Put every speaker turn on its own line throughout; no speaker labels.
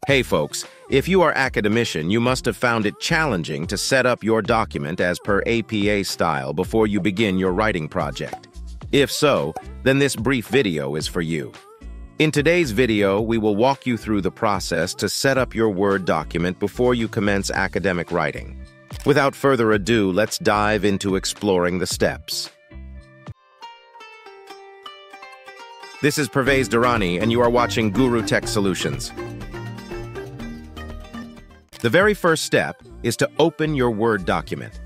Hey folks, if you are academician, you must have found it challenging to set up your document as per APA style before you begin your writing project. If so, then this brief video is for you. In today's video, we will walk you through the process to set up your Word document before you commence academic writing. Without further ado, let's dive into exploring the steps. This is Pervez Durrani, and you are watching Guru Tech Solutions. The very first step is to open your Word document.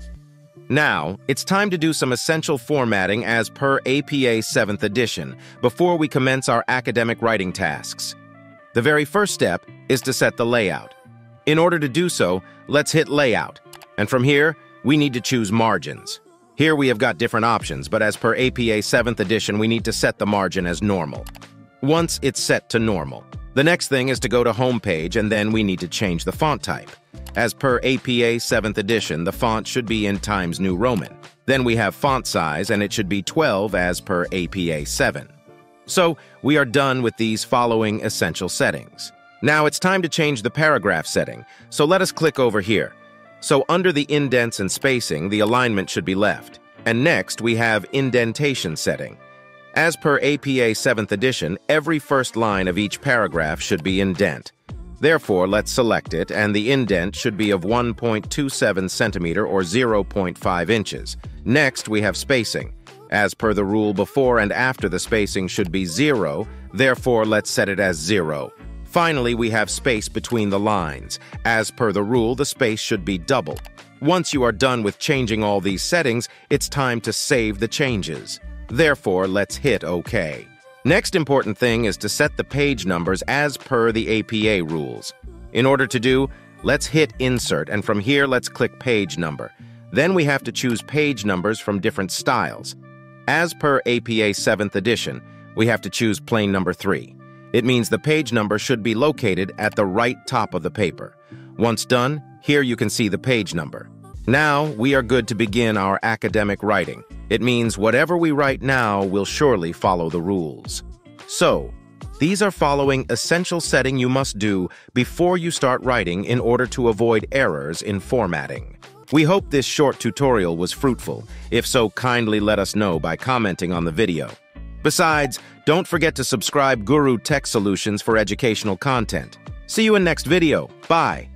Now, it's time to do some essential formatting as per APA 7th edition before we commence our academic writing tasks. The very first step is to set the layout. In order to do so, let's hit Layout, and from here, we need to choose Margins. Here we have got different options, but as per APA 7th edition, we need to set the margin as normal. Once it's set to normal, the next thing is to go to Home Page, and then we need to change the font type. As per APA 7th edition, the font should be in Times New Roman. Then we have font size, and it should be 12 as per APA 7. So, we are done with these following essential settings. Now it's time to change the paragraph setting, so let us click over here. So under the indents and spacing, the alignment should be left. And next, we have indentation setting. As per APA 7th edition, every first line of each paragraph should be indent. Therefore, let's select it, and the indent should be of 1.27 centimeter or 0.5 inches. Next, we have spacing. As per the rule, before and after the spacing should be 0, therefore let's set it as 0. Finally, we have space between the lines. As per the rule, the space should be double. Once you are done with changing all these settings, it's time to save the changes. Therefore, let's hit OK. Next important thing is to set the page numbers as per the APA rules. In order to do, let's hit Insert, and from here let's click Page Number. Then we have to choose page numbers from different styles. As per APA 7th edition, we have to choose plain number 3. It means the page number should be located at the right top of the paper. Once done, here you can see the page number. Now, we are good to begin our academic writing. It means whatever we write now will surely follow the rules. So, these are following essential setting you must do before you start writing in order to avoid errors in formatting. We hope this short tutorial was fruitful. If so, kindly let us know by commenting on the video. Besides, don't forget to subscribe Guru Tech Solutions for educational content. See you in next video. Bye.